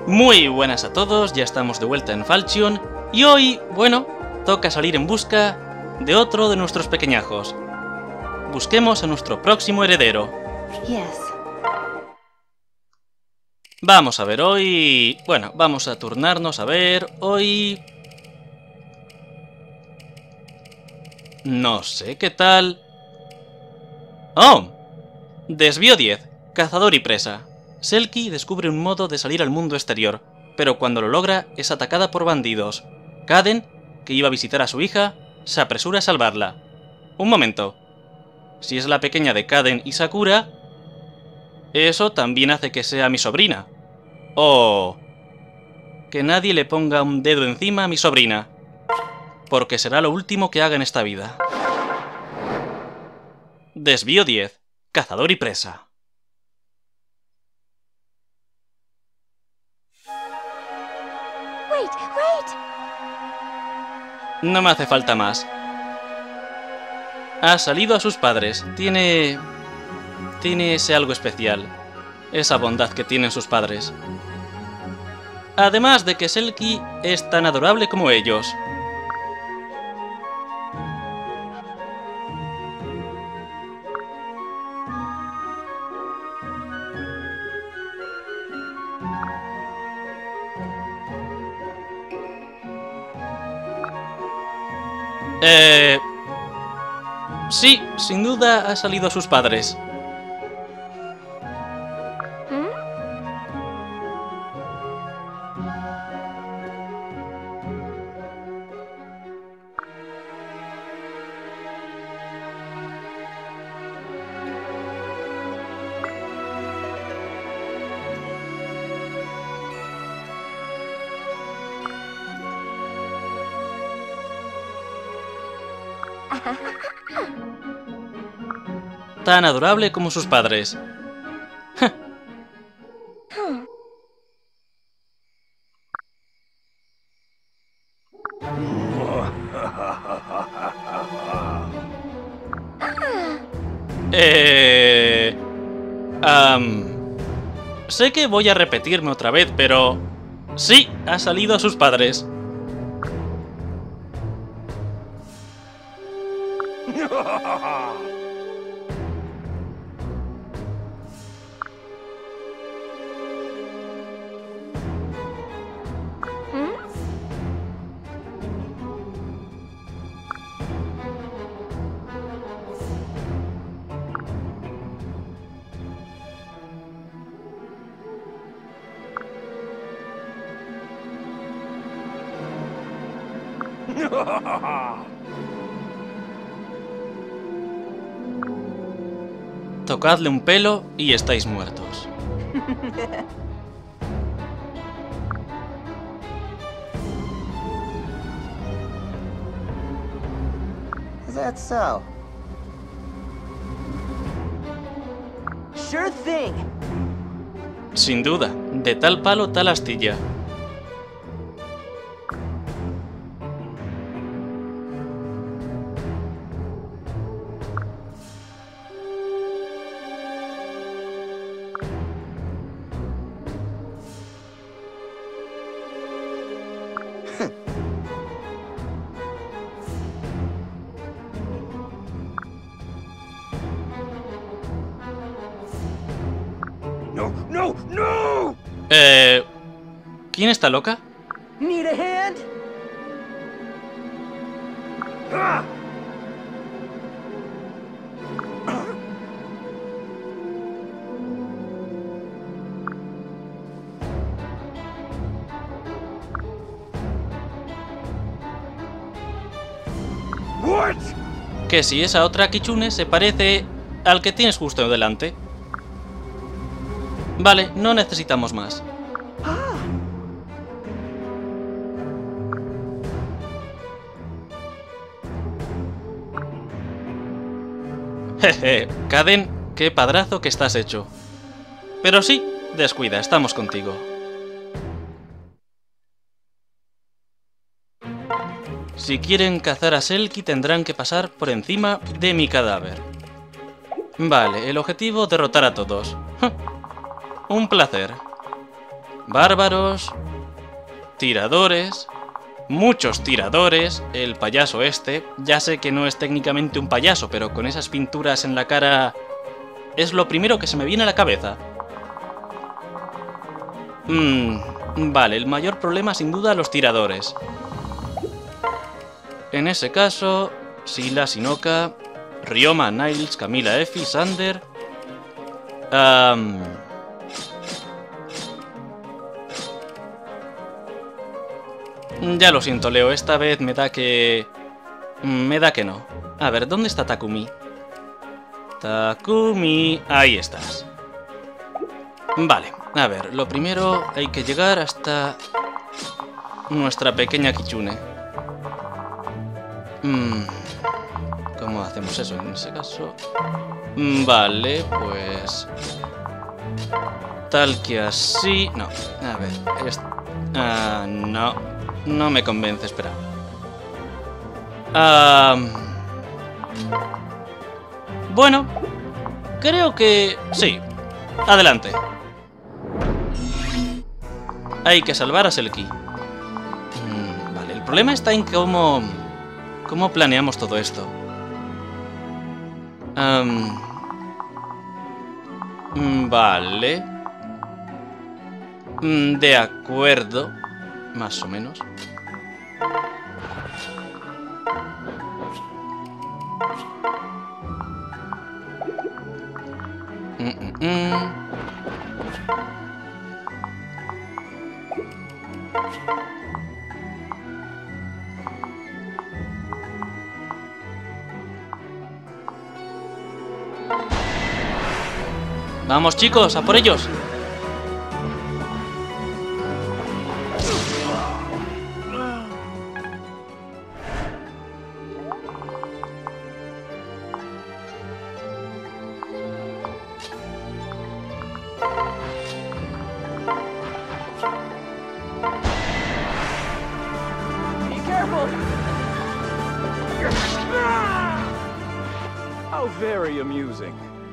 Muy buenas a todos, ya estamos de vuelta en Falchion y hoy, bueno, toca salir en busca de otro de nuestros pequeñajos. Busquemos a nuestro próximo heredero. Vamos a ver hoy... Bueno, vamos a turnarnos a ver hoy... No sé qué tal... ¡Oh! Desvío 10. Cazador y presa. Selkie descubre un modo de salir al mundo exterior, pero cuando lo logra es atacada por bandidos. Kaden, que iba a visitar a su hija, se apresura a salvarla. Un momento. Si es la pequeña de Kaden y Sakura, eso también hace que sea mi sobrina. ¡Oh! Que nadie le ponga un dedo encima a mi sobrina, porque será lo último que haga en esta vida. Desvío 10. Cazador y presa. No me hace falta más. Ha salido a sus padres. Tiene ese algo especial. Esa bondad que tienen sus padres. Además de que Selkie es tan adorable como ellos. Sí, sin duda ha salido a sus padres. Tan adorable como sus padres. Sé que voy a repetirme otra vez, pero... sí, ha salido a sus padres. Tocadle un pelo y estáis muertos. Is that so? Sure thing. Sin duda, de tal palo tal astilla. No! ¿Quién está loca? Need a hand? Ah! What? Que si esa otra Kitsune se parece al que tienes justo delante. Vale, no necesitamos más. Jeje, Kaden, qué padrazo que estás hecho. Pero sí, descuida, estamos contigo. Si quieren cazar a Selkie tendrán que pasar por encima de mi cadáver. Vale, el objetivo derrotar a todos. Un placer. bárbaros, tiradores, muchos tiradores, el payaso este. Ya sé que no es técnicamente un payaso, pero con esas pinturas en la cara es lo primero que se me viene a la cabeza. Vale, el mayor problema sin duda los tiradores. En ese caso, Sila, Sinoka, Ryoma, Niles, Camila, Effie, Sander... Ya lo siento, Leo, esta vez me da que... no. A ver, ¿dónde está Takumi? Takumi... Ahí estás. Vale, a ver, lo primero hay que llegar hasta... nuestra pequeña Kitsune. ¿Cómo hacemos eso en ese caso? Vale, pues... tal que así... No, a ver... no me convence, espera. Bueno, creo que... sí. Adelante. Hay que salvar a Selkie. Vale, el problema está en cómo planeamos todo esto. Vale. De acuerdo. Más o menos. Vamos, chicos, a por ellos. Be careful! How very amusing.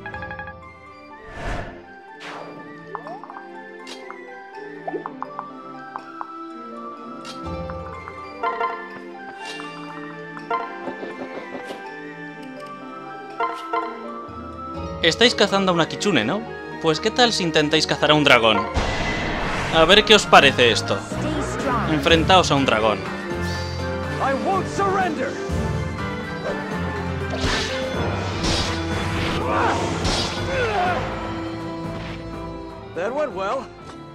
Estáis cazando a una Kitsune, ¿no? Pues ¿qué tal si intentáis cazar a un dragón? A ver qué os parece esto. Enfrentaos a un dragón. I won't surrender. That went well.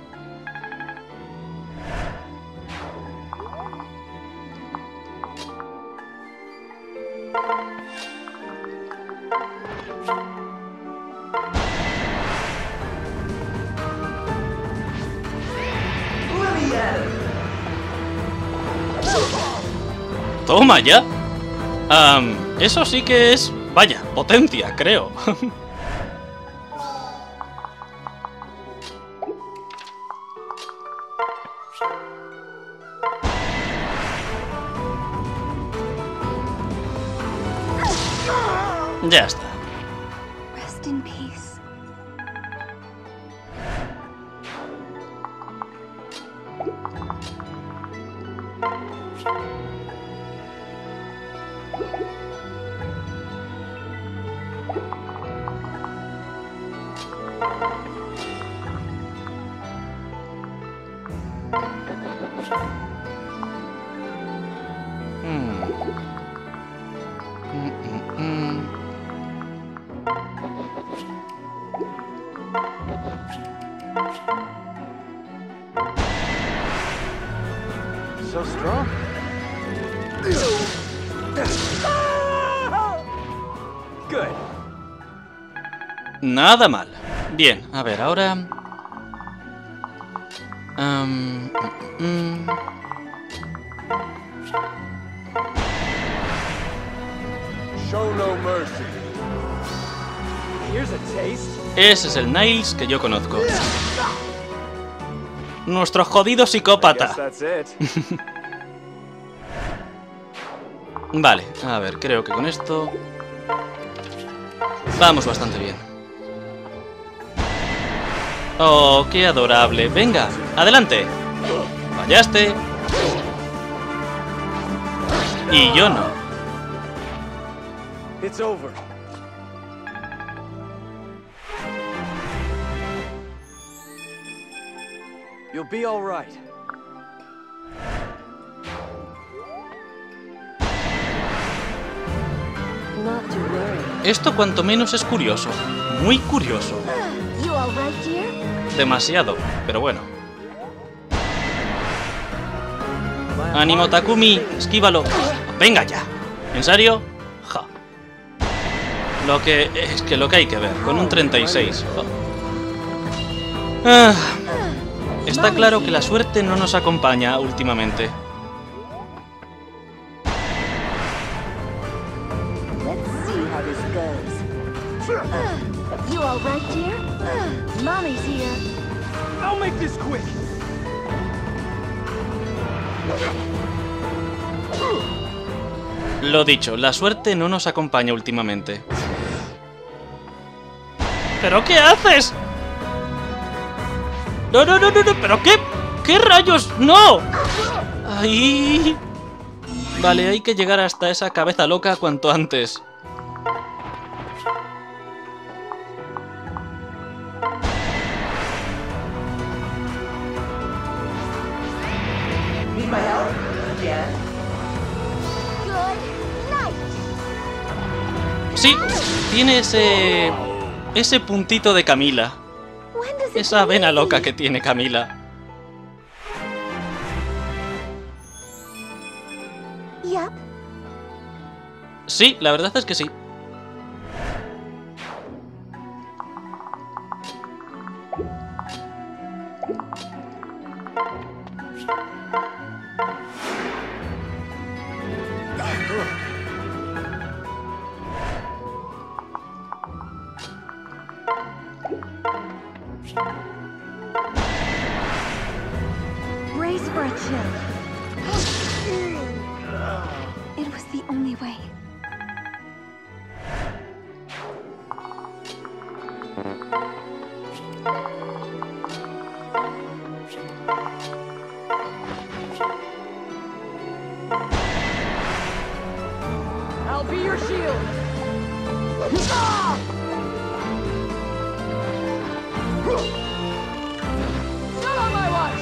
Toma ya. Eso sí que es... vaya, potencia, creo. Ya está. Rest in peace. So strong. Good. Nada mal. Bien, a ver, ahora... Show no mercy. Here's a taste. Ese es el Niles que yo conozco. Nuestro jodido psicópata. Guess that's it. Vale, a ver, creo que con esto... vamos bastante bien. Oh, qué adorable. Venga, adelante. Fallaste. Y yo no. It's over. You'll be all right. Not to worry. Esto cuanto menos es curioso. Muy curioso. You all right, dear? Demasiado, pero bueno. ¡Ánimo, Takumi! ¡Esquívalo! ¡Venga ya! ¿En serio? Ja. Lo que hay que ver, con un 36. Ah, está claro que la suerte no nos acompaña últimamente. Let's see how this goes. You all right, dear? Mommy's here. I'll make this quick. Lo dicho, la suerte no nos acompaña últimamente. ¿Pero qué haces? No, no, no, no, no, ¿pero qué? ¿Qué rayos? ¡No! ¡Ahí! Vale, hay que llegar hasta esa cabeza loca cuanto antes. Need my help? Yeah. Good night. Sí, tiene ese puntito de Camila. When does it Esa vena end? loca que tiene Camila. Yep. Sí, la verdad es que sí. Brace for a chill. It was the only way. I'll be your shield. Not on my watch.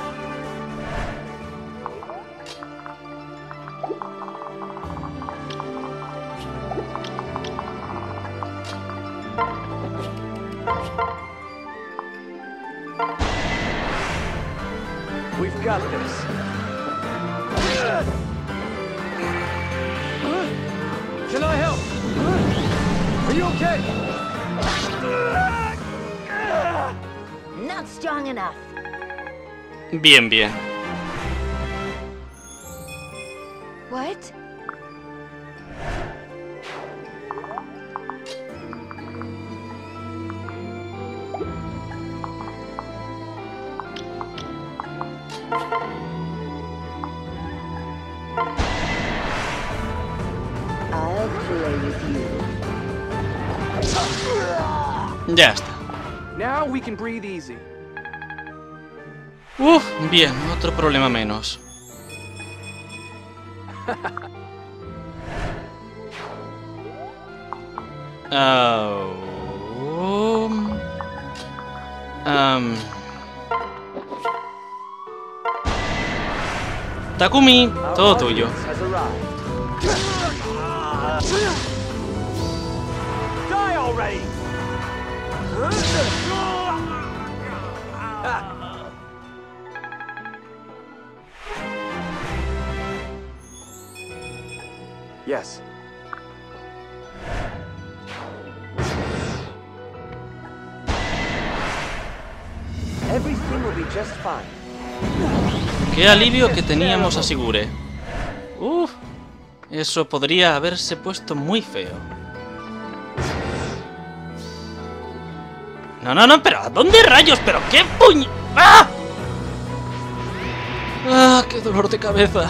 We've got this. Can I help? Are you okay? Not strong enough. Bien, bien. What? I'll play with you. Ya está. Now we can breathe easy. Uf, bien, otro problema menos. Takumi, todo Our tuyo. audience has arrived. Die already! Yes. Everything will be just fine. Qué alivio que teníamos a Sigure. Uf, eso podría haberse puesto muy feo. No, no, no, pero ¿a dónde rayos? ¿Pero qué puñ... ¡Ah! ¡Ah, qué dolor de cabeza!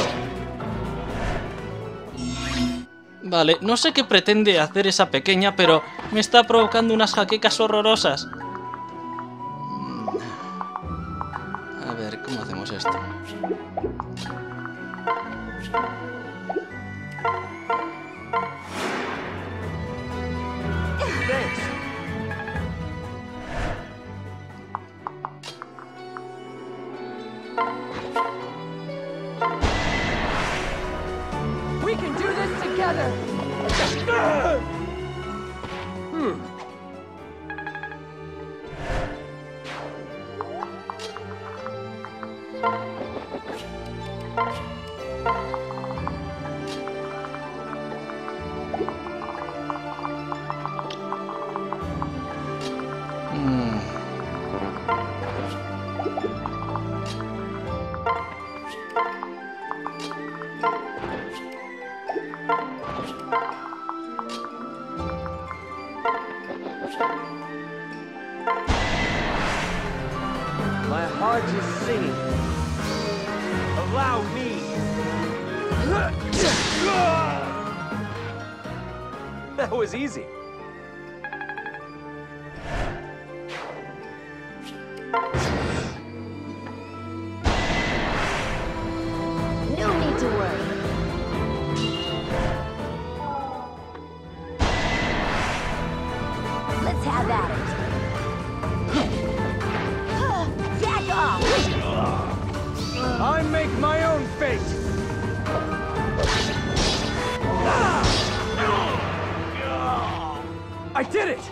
Vale, no sé qué pretende hacer esa pequeña, pero me está provocando unas jaquecas horrorosas. ¿Cómo hacemos esto? Thanks. We can do this together. Mm. My heart is singing. Allow me. That was easy. No need to worry. Let's have at it. Back off! I make my own fate. I did it!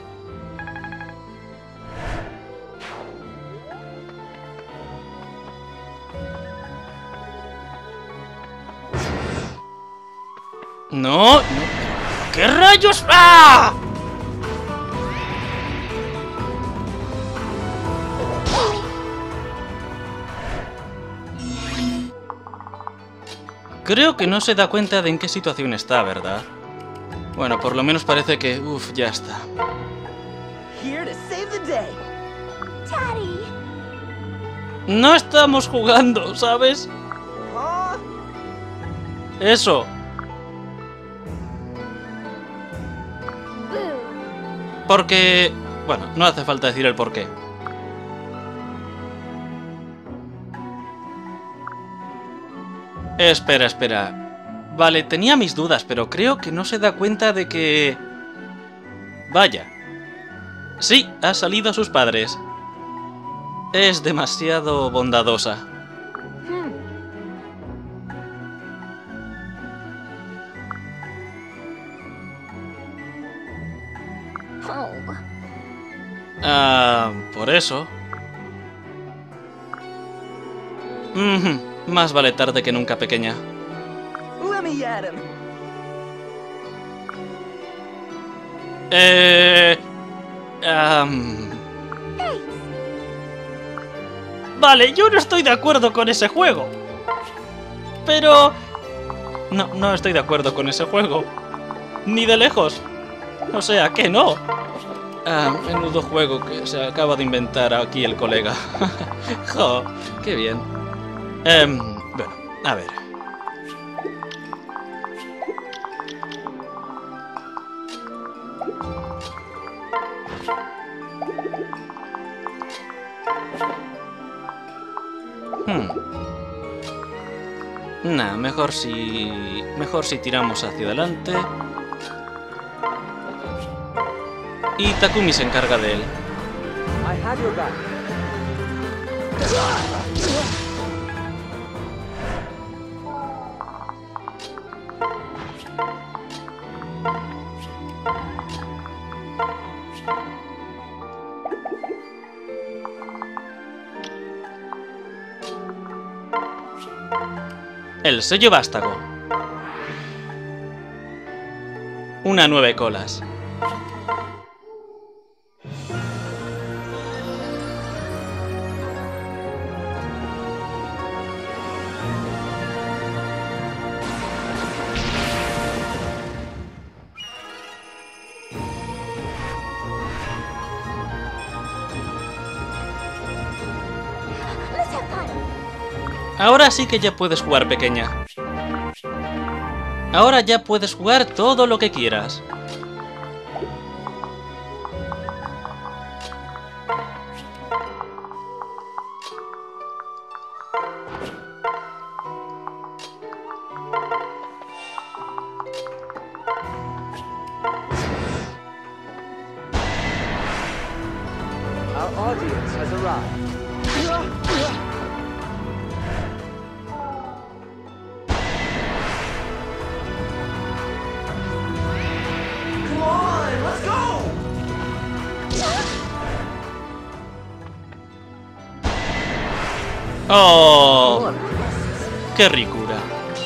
No, no. ¿Qué rayos? ¡Ah! Creo que no se da cuenta de en qué situación está, ¿verdad? Bueno, por lo menos parece que... Uf, ya está. Here to save the day. Daddy! No estamos jugando, ¿sabes? Huh? Eso. Boo! Porque... Bueno, no hace falta decir el porqué. Espera, espera. Vale, tenía mis dudas, pero creo que no se da cuenta de que... Vaya. Sí, ha salido a sus padres. Es demasiado bondadosa. Oh. Ah, por eso. Más vale tarde que nunca, pequeña. Let me at him. Vale, yo no estoy de acuerdo con ese juego. Pero... No estoy de acuerdo con ese juego. Ni de lejos. O sea, que no. Menudo juego que se acaba de inventar aquí el colega. Jo, qué bien. Bueno, a ver. Nah, mejor si tiramos hacia adelante. Y Takumi se encarga de él. I have your back. El sello vástago. Una 9 colas. Let's have fun! Ahora sí que ya puedes jugar, pequeña. Ahora ya puedes jugar todo lo que quieras. Our audience has arrived. Come on, let's go! ¡Oh! ¡Qué ricura!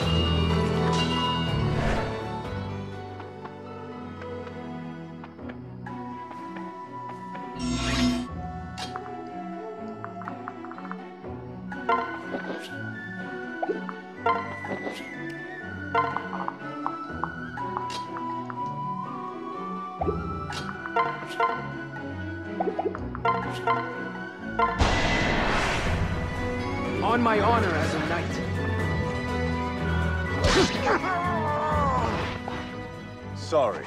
On my honor as a knight. Sorry.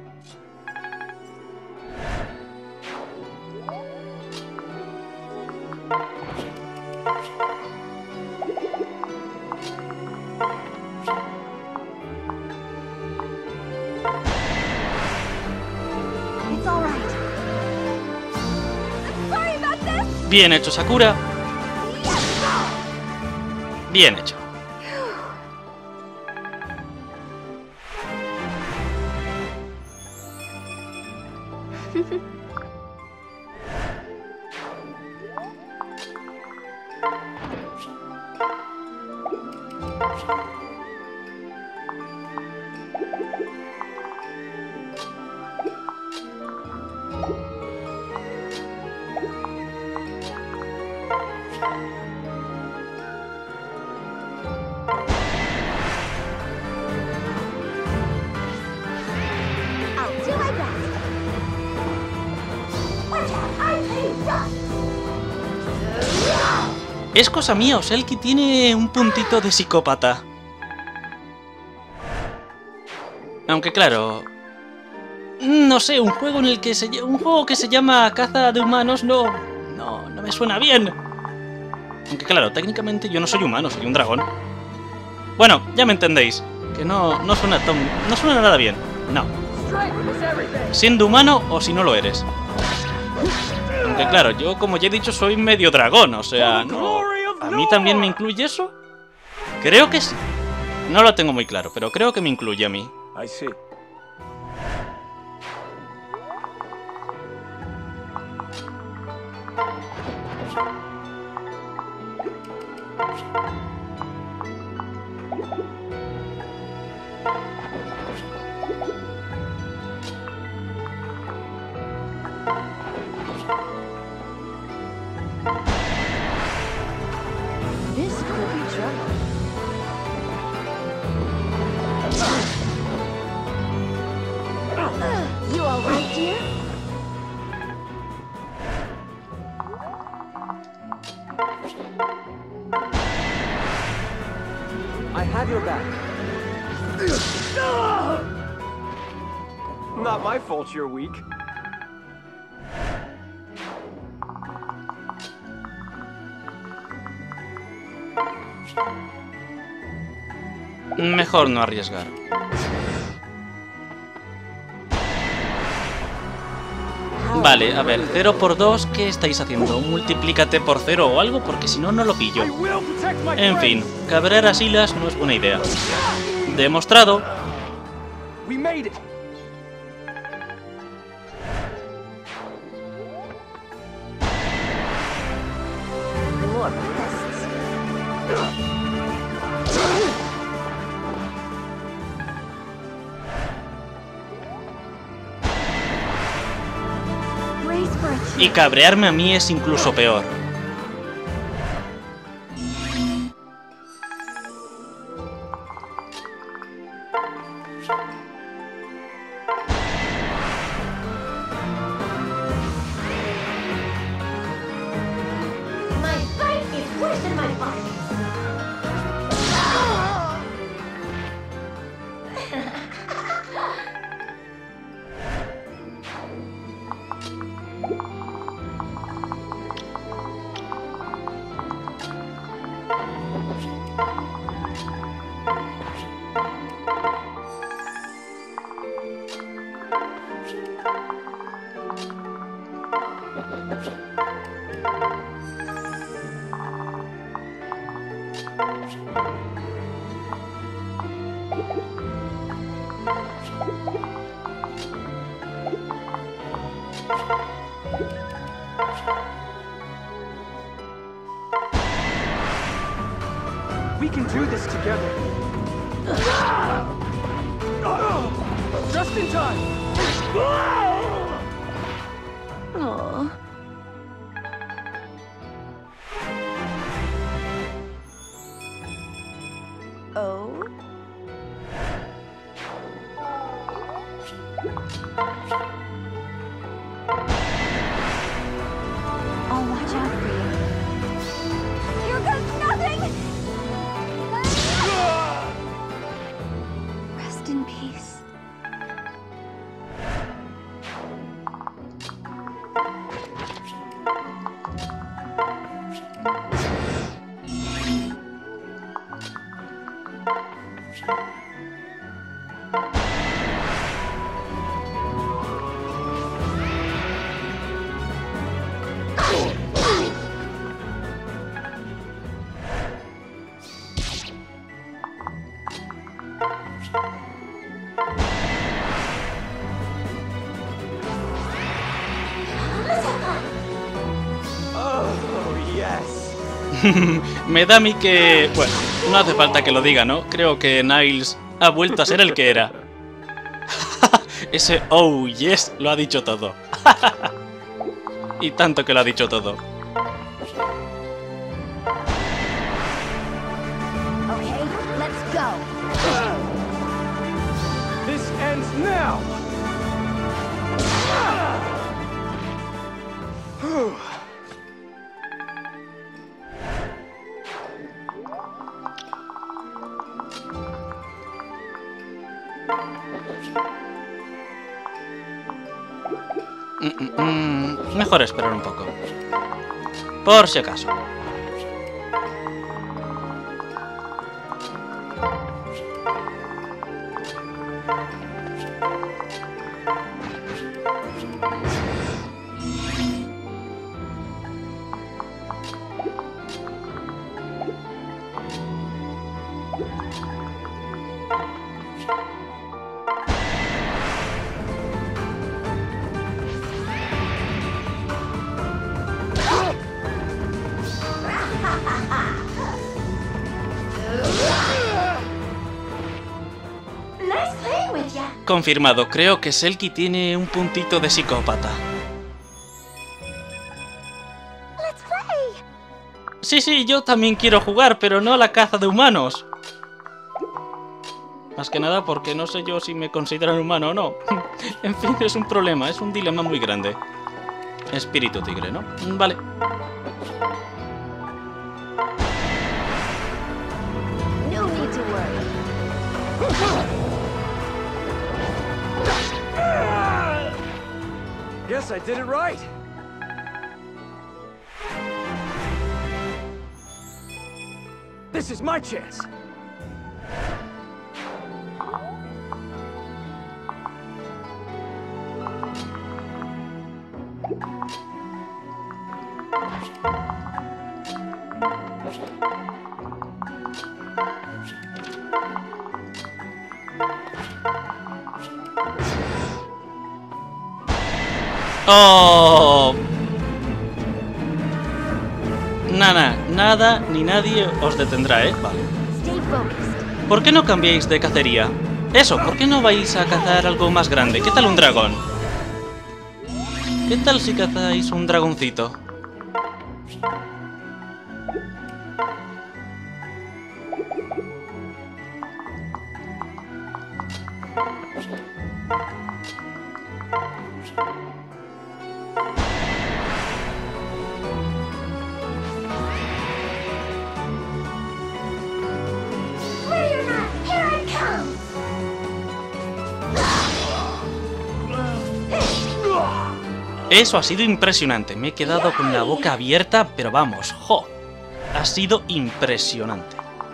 It's all right. Sorry about this. Bien hecho, Sakura. Bien hecho. I'll do my best. Watch out, I'm hitting dust. Es cosa mía, o Selkie tiene un puntito de psicópata. Aunque claro, no sé, un juego que se llama Caza de Humanos no me suena bien. Aunque claro, técnicamente yo no soy humano, soy un dragón. Bueno, ya me entendéis, que no suena nada bien. No. Strength is everything. Siendo humano o si no lo eres. Aunque claro, yo como ya he dicho soy medio dragón, o sea, no, ¿a mí también me incluye eso? Creo que sí. No lo tengo muy claro, pero creo que me incluye a mí. I see. This could be trouble. You all right, dear? I have your back. Not my fault you're weak. Mejor no arriesgar. Vale, a ver, 0 por 2, ¿qué estáis haciendo? Multiplícate por 0 o algo, porque si no, no lo pillo. I will protect my En fin, friends. cabrear a Silas no es buena idea. Demostrado. We made it. More pests. Brace for a Y check. cabrearme a mí es incluso peor. My bite is worse than my bite. We can do this together. Just in time. Aw. Oh? I'll watch out for you. Here goes nothing! Rest in peace. Oh, yes. Me da a mí que... Bueno, no hace falta que lo diga, ¿no? Creo que Niles ha vuelto a ser el que era. Ese oh yes lo ha dicho todo. Y tanto que lo ha dicho todo. Okay, let's go. This ends now. Mejor esperar un poco. Por si acaso. Nice playing with ya. Confirmado, creo que Selkie tiene un puntito de psicópata. Let's play. Sí, yo también quiero jugar, pero no a la caza de humanos. Más que nada porque no sé yo si me consideran humano o no. En fin, es un problema, es un dilema muy grande. Espíritu tigre, ¿no? Vale. No need to worry. Guess I did it right. This is my chance. ¡Oh! Nada ni nadie os detendrá, ¿eh? Vale. Stay focused. ¿Por qué no cambiáis de cacería? Eso, ¿por qué no vais a cazar algo más grande? ¿Qué tal un dragón? ¿Qué tal si cazáis un dragoncito? Where you're not, here I come. Eso ha sido impresionante. Me he quedado con la boca abierta, pero vamos, ¡jo! ha sido impresionante.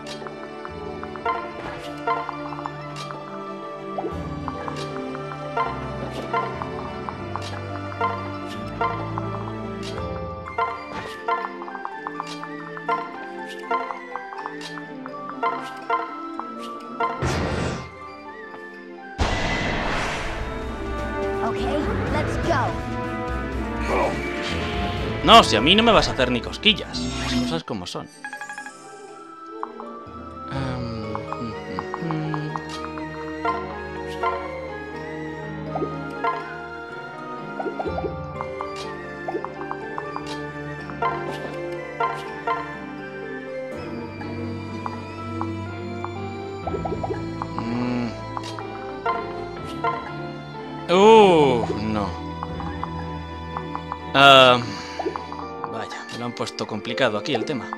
Okay, let's go. No, si a mí no me vas a hacer ni cosquillas. Las cosas como son. No. Vaya, me lo han puesto complicado aquí el tema.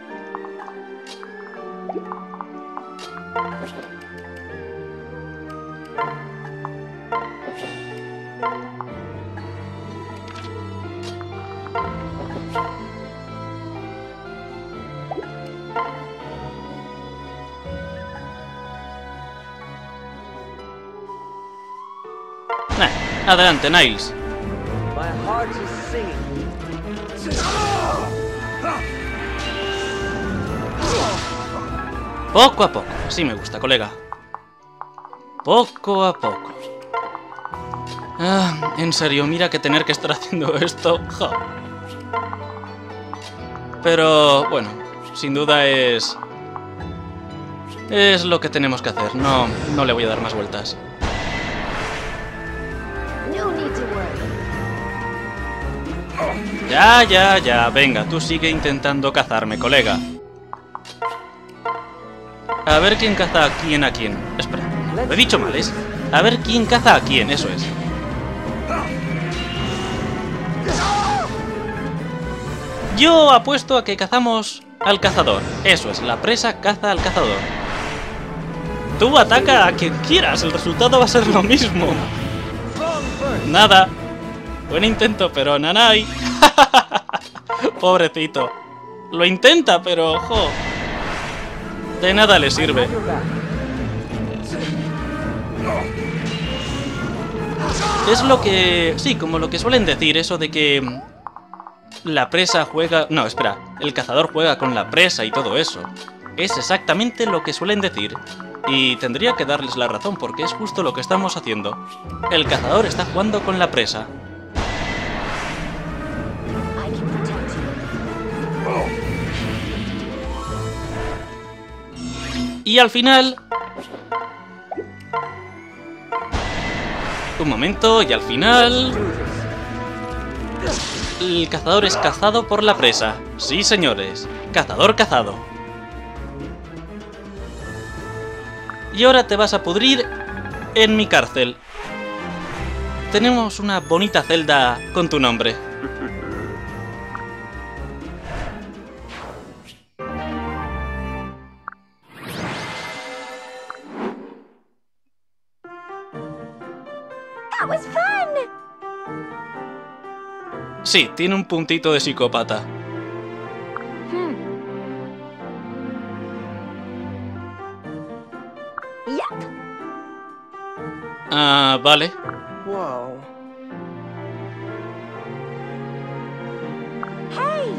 Adelante, Niles. My heart is singing. Poco a poco. Así me gusta, colega. Poco a poco. En serio, mira que tener que estar haciendo esto. Ja. Pero, bueno, sin duda es lo que tenemos que hacer. No le voy a dar más vueltas. No need to worry. Ya. Venga, tú sigue intentando cazarme, colega. A ver quién caza a quién. Espera, lo he dicho mal, ¿es? A ver quién caza a quién, eso es. Yo apuesto a que cazamos al cazador. Eso es, la presa caza al cazador. Tú ataca a quien quieras, el resultado va a ser lo mismo. Nada. Buen intento, pero nanay. Pobrecito. Lo intenta, pero ojo. De nada le sirve. Es lo que... Sí, como lo que suelen decir, eso de que... La presa juega... No, espera. El cazador juega con la presa y todo eso. Es exactamente lo que suelen decir. Y tendría que darles la razón porque es justo lo que estamos haciendo. El cazador está jugando con la presa. I can protect you. Y al final... Un momento, y al final... El cazador es cazado por la presa. Sí, señores. Cazador cazado. Y ahora te vas a pudrir en mi cárcel. Tenemos una bonita celda con tu nombre. That was fun. Sí, tiene un puntito de psicópata. Yep. Ah, vale. Wow. Hey.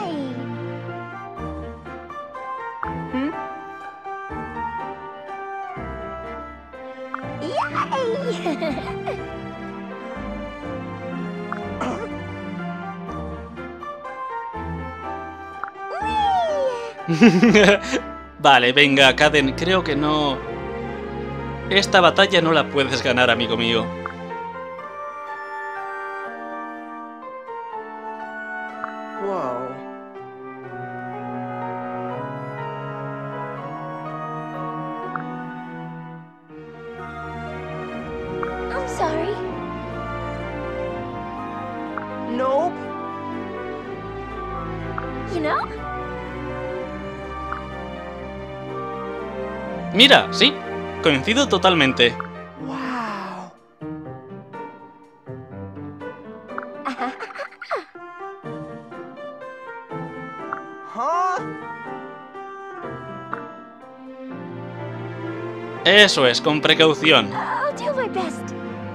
Yay! Vale, venga, Caden, creo que no... Esta batalla no la puedes ganar, amigo mío. Wow. I'm sorry. Nope. You know? Mira, sí, coincido totalmente. Wow. Huh? Eso es, con precaución. I'll do my best.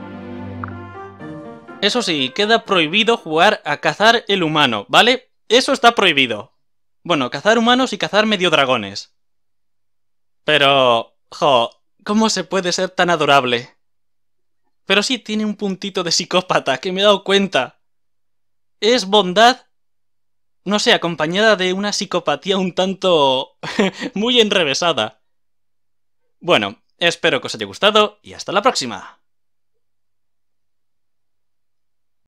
Eso sí, queda prohibido jugar a cazar el humano, ¿vale? Eso está prohibido. Bueno, cazar humanos y cazar medio dragones. Pero... jo, ¿cómo se puede ser tan adorable? Pero sí tiene un puntito de psicópata, que me he dado cuenta. Es bondad, no sé, acompañada de una psicopatía un tanto... muy enrevesada. Bueno, espero que os haya gustado y hasta la próxima.